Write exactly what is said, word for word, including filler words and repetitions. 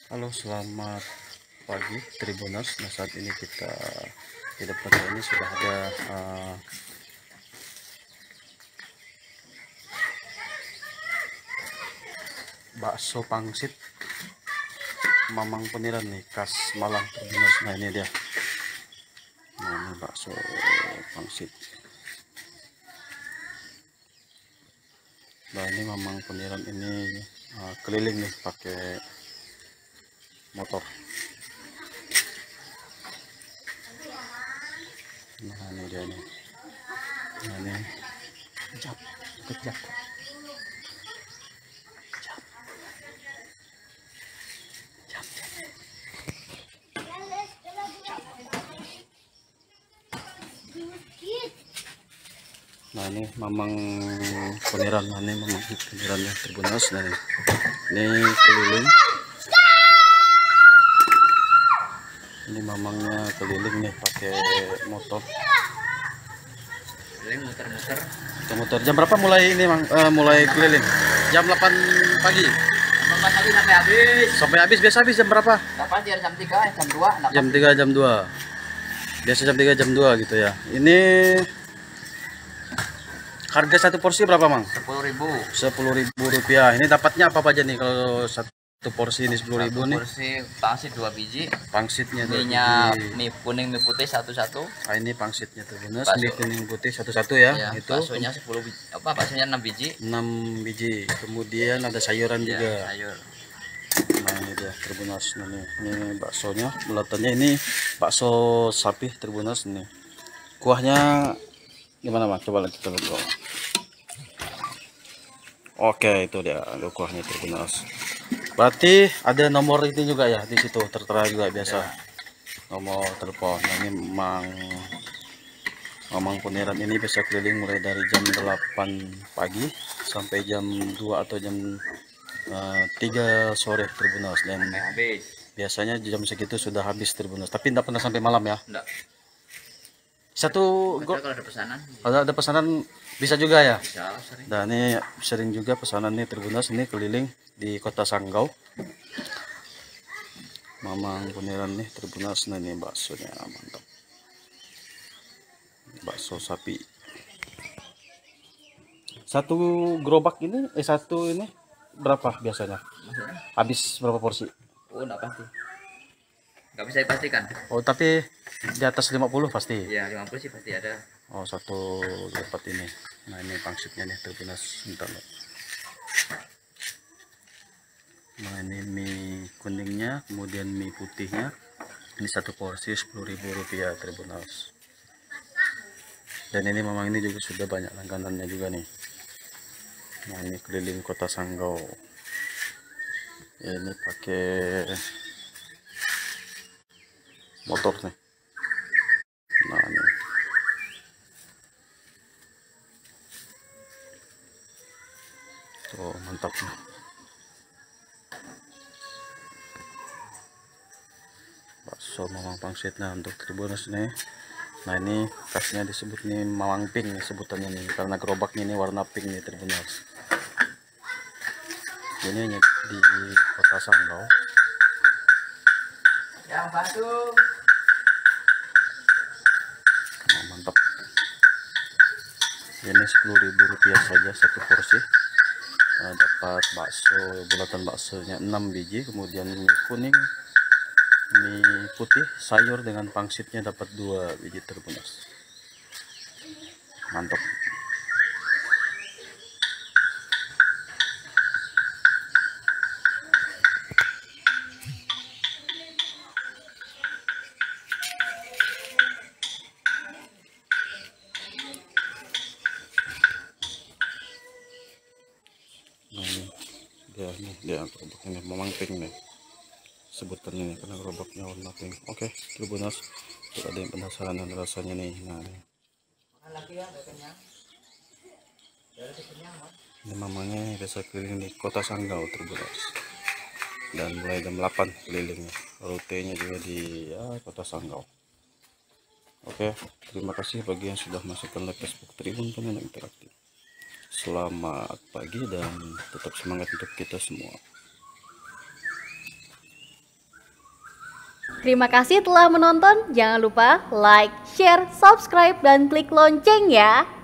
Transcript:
Halo, selamat pagi Tribuners. Nah, saat ini kita di depan saya ini sudah ada uh, bakso pangsit Mamang Peniran nih, khas Malang Tribuners. Nah, ini dia. Nah, ini bakso pangsit. Nah, ini Mamang Peniran ini uh, keliling nih pakai motor. Nah, ini dia nih. Nah, ini kejap, kejap. Nah, ini Mamang Peniran. Nah, ini Mamang Peniran ya Tribuners. Nah, ini, ini keliling. Ini mamangnya keliling nih pakai motor. Keliling muter-muter. Muter-muter. Jam berapa mulai ini, Mang? Uh, mulai keliling? Jam delapan pagi. delapan pagi sampai habis. Sampai habis biasa habis jam berapa? Dapat dia jam tiga, jam dua, Jam tiga, jam dua. Biasa jam tiga, jam dua gitu ya. Ini harga satu porsi berapa, Mang? sepuluh ribu. sepuluh ribu rupiah. Ini dapatnya apa aja nih kalau satu porsi ini sepuluh ribu nih? Porsi pangsit dua biji. Pangsitnya dua Minyak biji. mie kuning mie putih satu-satu. Nah, ini pangsitnya tuh bener, Bakso. mie kuning putih satu-satu ya. Ya, Itu baksonya sepuluh biji. Apa baksonya enam biji? enam biji. Kemudian ada sayuran Ya, juga. sayur. Nah, ini dia Tribuners. Nah, nih. Ini baksonya, bulatannya ini bakso sapi Tribuners nih. Kuahnya gimana, Mas? Coba kita lihat dulu. Oke, itu dia ada kuahnya Tribuners. Berarti ada nomor itu juga ya di situ tertera juga biasa. Ya. Nomor telepon. Nah, ini Mang Mamang Peniran ini bisa keliling mulai dari jam delapan pagi sampai jam dua atau jam uh, tiga sore Tribuners. Dan Sampai habis. biasanya jam segitu sudah habis Tribuners. Tapi tidak pernah sampai malam ya. Enggak. Satu Kalau ada pesanan ada ada pesanan bisa juga ya. bisa sering. Dan ini sering juga pesanan nih Tribuners, ini keliling di Kota Sanggau. Mamang Peniran nih Tribuners. Nah, ini baksonya mantap. Bakso sapi. Satu gerobak ini eh satu ini berapa biasanya? Maksudnya? Habis berapa porsi? Oh, enggak pasti. Enggak bisa dipastikan. Oh, tapi di atas lima puluh pasti. Ya, lima puluh sih pasti ada. Oh, satu dapat ini. Nah, ini pangsitnya nih Tribuners. Bentar, loh. Nah, ini mie kuningnya, kemudian mie putihnya. Ini satu porsi sepuluh ribu rupiah Tribuners. Dan ini memang ini juga sudah banyak langganannya juga nih. Nah, ini keliling Kota Sanggau. Ya, ini pakai motor nih. Nah, ini. Tuh, mantap nih. Bakso Mamang Pangsit. Nah, untuk Tribuners nih. Nah, ini khasnya disebut nih Mamang Pink nih sebutannya nih, karena gerobaknya ini warna pink nih Tribuners. Ini hanya di Kota Sanggau. Yang batu. Nah, mantap. Ini sepuluh ribu rupiah saja satu porsi. Nah, dapat bakso, bulatan baksonya enam biji, kemudian mie kuning, mie putih, sayur dengan pangsitnya dapat dua biji Tribuners. Mantap. Nah, ini dia nih, dia gerobak ini Mamang Pink nih sebutannya nih, karena gerobaknya warna pink. Oke, Tribuners, untuk ada yang penasaran dan rasanya nih. Nah, nih. Ini mamanya biasa keliling di Kota Sanggau Tribuners. Dan mulai jam delapan kelilingnya. Rutenya juga di ya, Kota Sanggau. Oke, terima kasih bagi yang sudah masuk ke live Facebook Tribun Peniran Interaktif. Selamat pagi dan tetap semangat untuk kita semua. Terima kasih telah menonton. Jangan lupa like, share, subscribe, dan klik lonceng ya.